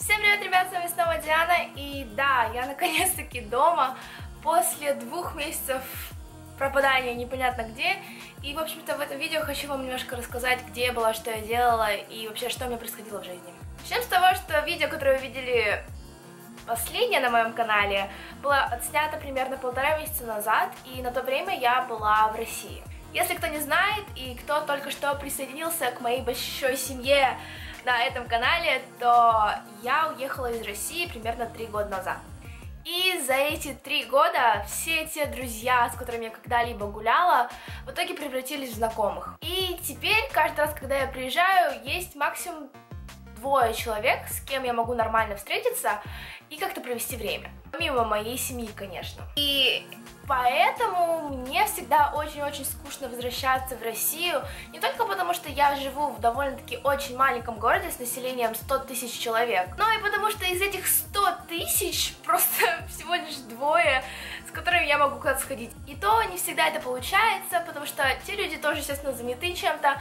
Всем привет, ребят, с вами снова Диана, и да, я наконец-таки дома после 2 месяцев пропадания непонятно где, и, в общем-то, в этом видео хочу вам немножко рассказать, где я была, что я делала, и вообще, что у меня происходило в жизни. Начнем с того, что видео, которое вы видели последнее на моем канале, было отснято примерно 1,5 месяца назад, и на то время я была в России. Если кто не знает, и кто только что присоединился к моей большой семье на этом канале, то я уехала из России примерно 3 года назад. И за эти 3 года все те друзья, с которыми я когда-либо гуляла, в итоге превратились в знакомых. И теперь каждый раз, когда я приезжаю, есть максимум 2 человек, с кем я могу нормально встретиться и как-то провести время. Помимо моей семьи, конечно. И поэтому мне всегда очень-очень скучно возвращаться в Россию, не только потому, что я живу в довольно-таки очень маленьком городе с населением 100 тысяч человек, но и потому, что из этих 100 тысяч просто всего лишь 2, с которыми я могу куда-то сходить. И то не всегда это получается, потому что те люди тоже, естественно, заняты чем-то.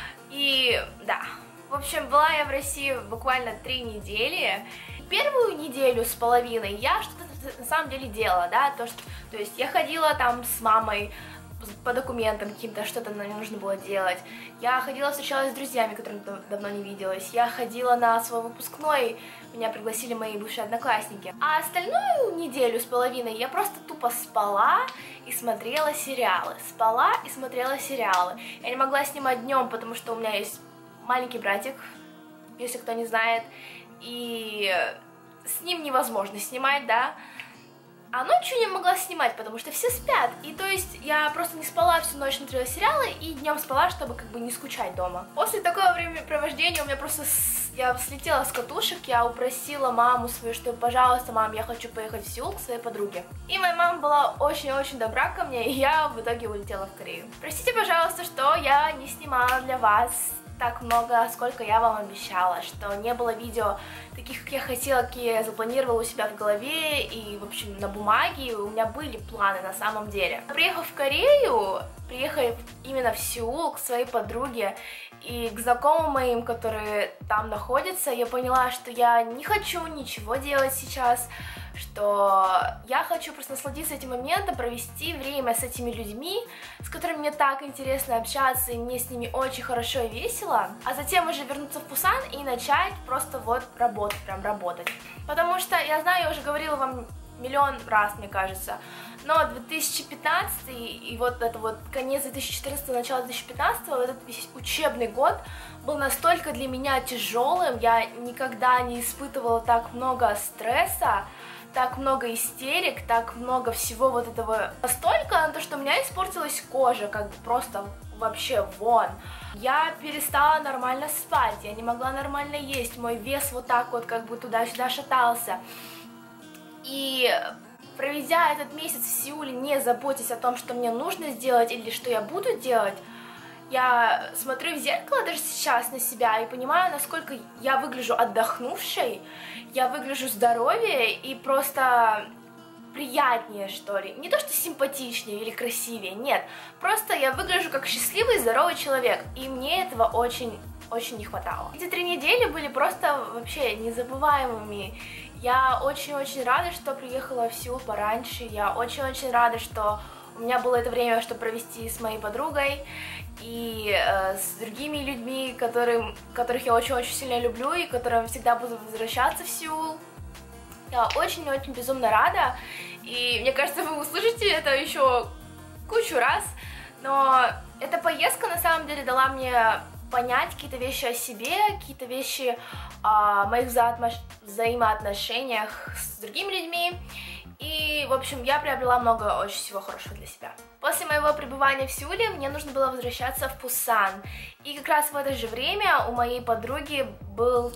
И да, в общем, была я в России буквально 3 недели. Первую неделю с половиной я что-то на самом деле делала, да, то есть я ходила там с мамой по документам каким-то, что-то мне нужно было делать. Я ходила, встречалась с друзьями, которыми давно не виделась. Я ходила на свой выпускной, меня пригласили мои бывшие одноклассники. А остальную неделю с половиной я просто тупо спала и смотрела сериалы. Спала и смотрела сериалы. Я не могла снимать днем, потому что у меня есть маленький братик, если кто не знает, и с ним невозможно снимать, да. А ночью не могла снимать, потому что все спят. И то есть я просто не спала всю ночь, смотрела сериалы и днем спала, чтобы как бы не скучать дома. После такого времяпровождения у меня просто я слетела с катушек, я упросила маму свою, что, пожалуйста, мам, я хочу поехать в Сеул к своей подруге. И моя мама была очень-очень добра ко мне, и я в итоге улетела в Корею. Простите, пожалуйста, что я не снимала для вас так много, сколько я вам обещала, что не было видео таких, как я хотела, какие я запланировала у себя в голове и, в общем, на бумаге. У меня были планы на самом деле. Приехав в Корею, приехав именно в Сеул к своей подруге и к знакомым моим, которые там находятся, я поняла, что я не хочу ничего делать сейчас, что я хочу просто насладиться этим моментом, провести время с этими людьми, с которыми мне так интересно общаться, и мне с ними очень хорошо и весело, а затем уже вернуться в Пусан и начать просто вот работать, прям работать. Потому что, я знаю, я уже говорила вам миллион раз, мне кажется, но 2015 и вот это вот конец 2014, начало 2015, вот этот весь учебный год был настолько для меня тяжелым, я никогда не испытывала так много стресса, так много истерик, так много всего вот этого. Настолько, что у меня испортилась кожа, как бы просто вообще вон. Я перестала нормально спать, я не могла нормально есть, мой вес вот так вот как бы туда-сюда шатался. И проведя этот месяц в Сеуле, не заботясь о том, что мне нужно сделать или что я буду делать, я смотрю в зеркало даже сейчас на себя и понимаю, насколько я выгляжу отдохнувшей, я выгляжу здоровее и просто приятнее, что ли. Не то, что симпатичнее или красивее, нет. Просто я выгляжу как счастливый, здоровый человек, и мне этого очень не хватало. Эти 3 недели были просто вообще незабываемыми. Я очень-очень рада, что приехала в Сеул пораньше, я очень-очень рада, что у меня было это время, чтобы провести с моей подругой и с другими людьми, которых я очень-очень сильно люблю и к которым всегда буду возвращаться в Сеул. Я очень-очень безумно рада, и мне кажется, вы услышите это еще кучу раз, но эта поездка на самом деле дала мне понять какие-то вещи о себе, какие-то вещи о моих взаимоотношениях с другими людьми. И, в общем, я приобрела много очень всего хорошего для себя. После моего пребывания в Сеуле мне нужно было возвращаться в Пусан. И как раз в это же время у моей подруги был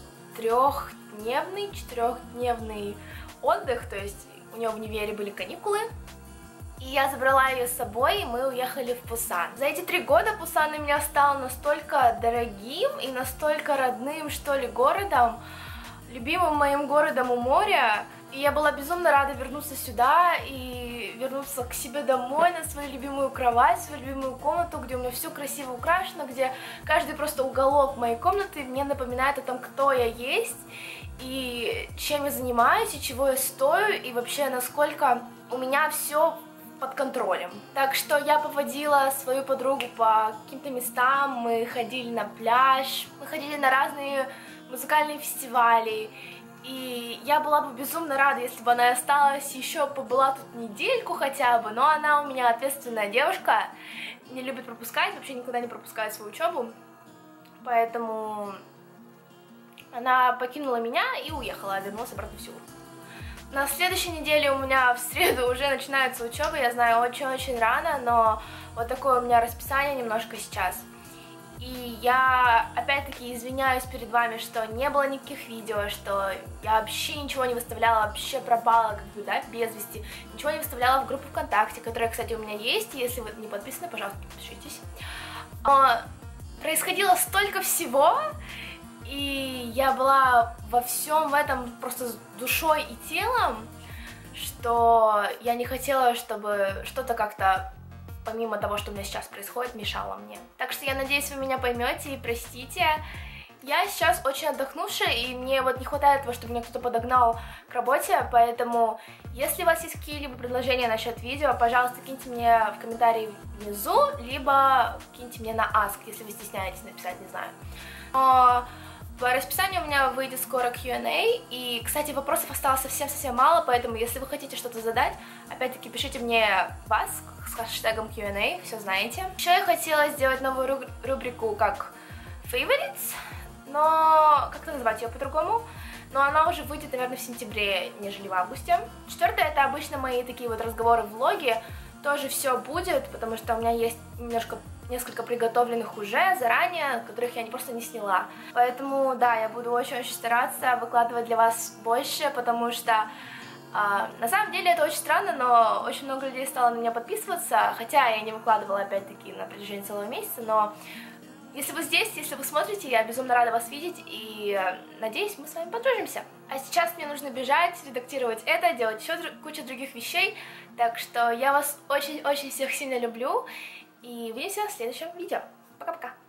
4-дневный отдых, то есть у нее в универе были каникулы. И я забрала ее с собой, и мы уехали в Пусан. За эти 3 года Пусан у меня стал настолько дорогим и настолько родным, что ли, городом, любимым моим городом у моря. И я была безумно рада вернуться сюда и вернуться к себе домой, на свою любимую кровать, свою любимую комнату, где у меня все красиво украшено, где каждый просто уголок моей комнаты мне напоминает о том, кто я есть. и чем я занимаюсь, и чего я стою, и вообще насколько у меня все под контролем. Так что я поводила свою подругу по каким-то местам, мы ходили на пляж, мы ходили на разные музыкальные фестивали, и я была бы безумно рада, если бы она осталась еще побыла тут недельку хотя бы, но она у меня ответственная девушка, не любит пропускать, вообще никогда не пропускает свою учебу, поэтому она покинула меня и уехала, а вернулась обратно в Сеул. На следующей неделе у меня в среду уже начинается учеба, я знаю, очень-очень рано, но вот такое у меня расписание немножко сейчас. И я опять-таки извиняюсь перед вами, что не было никаких видео, что я вообще ничего не выставляла, вообще пропала, как бы, да, без вести. Ничего не выставляла в группу ВКонтакте, которая, кстати, у меня есть, если вы не подписаны, пожалуйста, подпишитесь. Происходило столько всего, и я была во всем этом просто с душой и телом, что я не хотела, чтобы что-то как-то, помимо того, что у меня сейчас происходит, мешало мне. Так что я надеюсь, вы меня поймете и простите. Я сейчас очень отдохнувшая, и мне вот не хватает того, чтобы меня кто-то подогнал к работе, поэтому, если у вас есть какие-либо предложения насчет видео, пожалуйста, киньте мне в комментарии внизу, либо киньте мне на Ask, если вы стесняетесь написать, не знаю. По расписанию у меня выйдет скоро Q&A, и, кстати, вопросов осталось совсем-совсем мало, поэтому, если вы хотите что-то задать, опять-таки пишите мне вас с хэштегом Q&A, все знаете. Еще я хотела сделать новую рубрику как Favorites, но как-то назвать ее по-другому, но она уже выйдет, наверное, в сентябре, нежели в августе. Четвертое, это обычно мои такие вот разговоры-влоги, тоже все будет, потому что у меня есть несколько приготовленных уже заранее, которых я просто не сняла. Поэтому, да, я буду очень-очень стараться выкладывать для вас больше, потому что на самом деле это очень странно, но очень много людей стало на меня подписываться, хотя я не выкладывала, опять-таки, на протяжении целого месяца, но если вы здесь, если вы смотрите, я безумно рада вас видеть, и надеюсь, мы с вами подружимся. А сейчас мне нужно бежать, редактировать это, делать еще кучу других вещей, так что я вас очень-очень всех сильно люблю, и увидимся в следующем видео. Пока-пока!